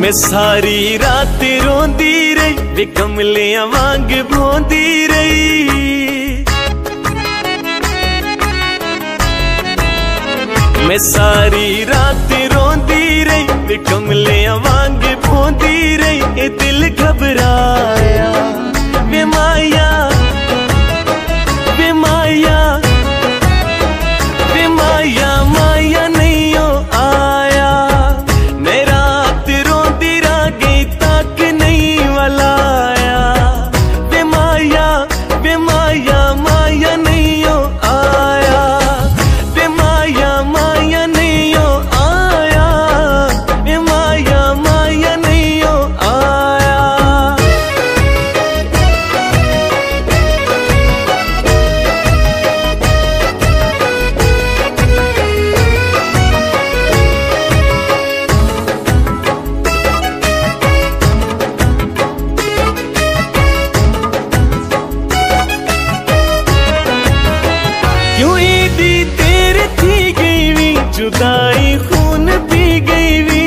मैं सारी रात रोंदी रही वे कमलियां वांग भोंदी रही। मैं सारी रात रोंदी रही वे कमलियां वांग भोंदी रही। ए दिल घबराया वे माया वे माया वे माया माया नहीं हो आया। मैं रात रोंदी रह गई तक नहीं वाला आया। वे माया माया नहीं हो आया। वे माया नहीं हो आया। वे माया नहीं हो आया। क्यों ईदी तेरे थी गई वी जुदाई खून पी गई वी।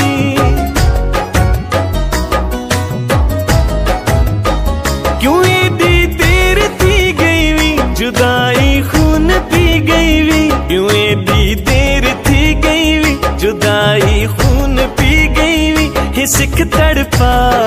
क्यों ईदी तेरे थी गई वी जुदाई खून पी गई वी। क्यों ईदी देर थी गई वी जुदाई खून पी गई वी। हे सिख तड़पा